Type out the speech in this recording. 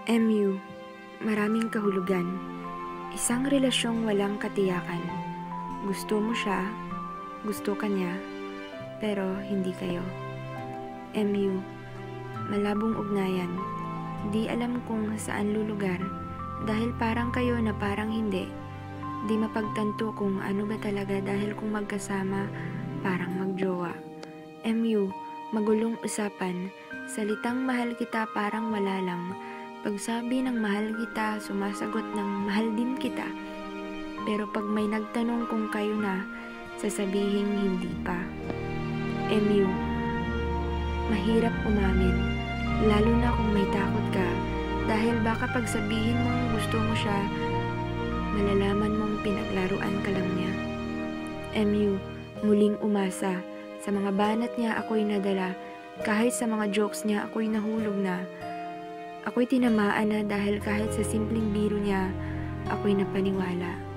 MU, maraming kahulugan. Isang relasyong walang katiyakan. Gusto mo siya, gusto ka niya, pero hindi kayo. MU, malabong ugnayan. Di alam kung saan lulugar dahil parang kayo na parang hindi. Di mapagtanto kung ano ba talaga dahil kung magkasama parang magjowa. MU, magulong usapan. Salitang mahal kita parang malalang. Pagsabi ng mahal kita, sumasagot ng mahal din kita. Pero pag may nagtanong kung kayo na, sasabihin hindi pa. MU, mahirap umamin, lalo na kung may takot ka, dahil baka pagsabihin mong gusto mo siya, malalaman mong pinaglaruan ka lang niya. MU, muling umasa, sa mga banat niya ako'y nadala, kahit sa mga jokes niya ako'y nahulog na. Ako'y tinamaan na dahil kahit sa simpleng biro niya, ako'y napaniwala.